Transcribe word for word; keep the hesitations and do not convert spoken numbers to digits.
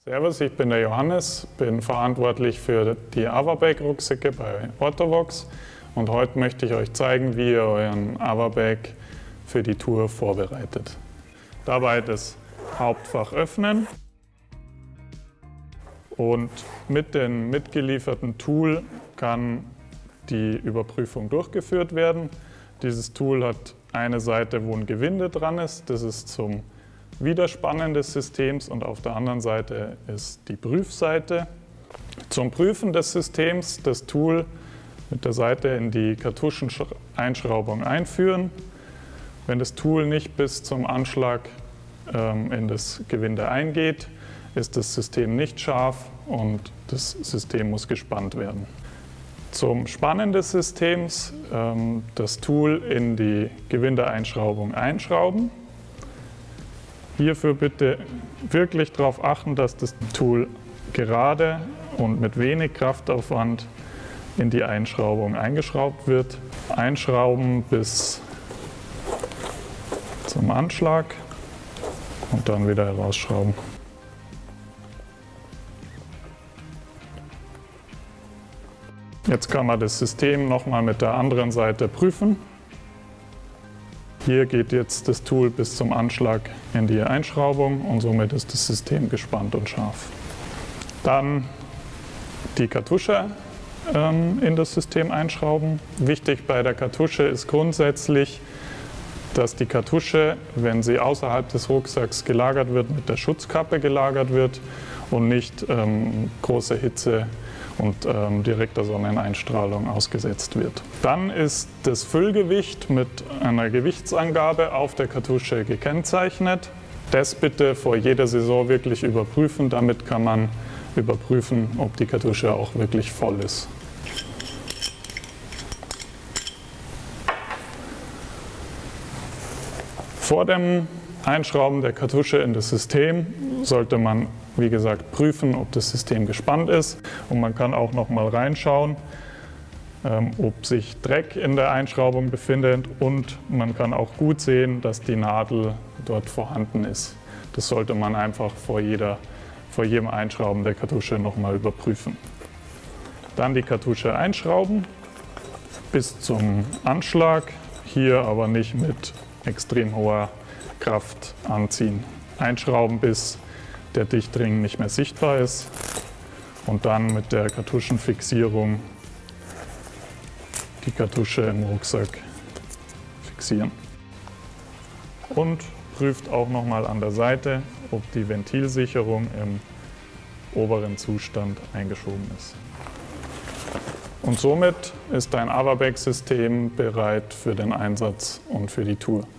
Servus, ich bin der Johannes, bin verantwortlich für die Avabag-Rucksäcke bei Ortovox und heute möchte ich euch zeigen, wie ihr euren Avabag für die Tour vorbereitet. Dabei das Hauptfach öffnen und mit dem mitgelieferten Tool kann die Überprüfung durchgeführt werden. Dieses Tool hat eine Seite, wo ein Gewinde dran ist, das ist zum Widerspannen des Systems, und auf der anderen Seite ist die Prüfseite. Zum Prüfen des Systems das Tool mit der Seite in die Kartuscheneinschraubung einführen. Wenn das Tool nicht bis zum Anschlag ähm, in das Gewinde eingeht, ist das System nicht scharf und das System muss gespannt werden. Zum Spannen des Systems ähm, das Tool in die Gewindeeinschraubung einschrauben. Hierfür bitte wirklich darauf achten, dass das Tool gerade und mit wenig Kraftaufwand in die Einschraubung eingeschraubt wird. Einschrauben bis zum Anschlag und dann wieder herausschrauben. Jetzt kann man das System nochmal mit der anderen Seite prüfen. Hier geht jetzt das Tool bis zum Anschlag in die Einschraubung und somit ist das System gespannt und scharf. Dann die Kartusche ähm, in das System einschrauben. Wichtig bei der Kartusche ist grundsätzlich, dass die Kartusche, wenn sie außerhalb des Rucksacks gelagert wird, mit der Schutzkappe gelagert wird und nicht ähm, große Hitze und ähm, direkter Sonneneinstrahlung ausgesetzt wird. Dann ist das Füllgewicht mit einer Gewichtsangabe auf der Kartusche gekennzeichnet. Das bitte vor jeder Saison wirklich überprüfen, damit kann man überprüfen, ob die Kartusche auch wirklich voll ist. Vor dem Einschrauben der Kartusche in das System sollte man, wie gesagt, prüfen, ob das System gespannt ist, und man kann auch noch mal reinschauen, ähm, ob sich Dreck in der Einschraubung befindet, und man kann auch gut sehen, dass die Nadel dort vorhanden ist. Das sollte man einfach vor, jeder, vor jedem Einschrauben der Kartusche noch mal überprüfen. Dann die Kartusche einschrauben bis zum Anschlag, hier aber nicht mit extrem hoher Kraft anziehen. Einschrauben, bis der Dichtring nicht mehr sichtbar ist, und dann mit der Kartuschenfixierung die Kartusche im Rucksack fixieren. Und prüft auch nochmal an der Seite, ob die Ventilsicherung im oberen Zustand eingeschoben ist. Und somit ist dein Avabag-System bereit für den Einsatz und für die Tour.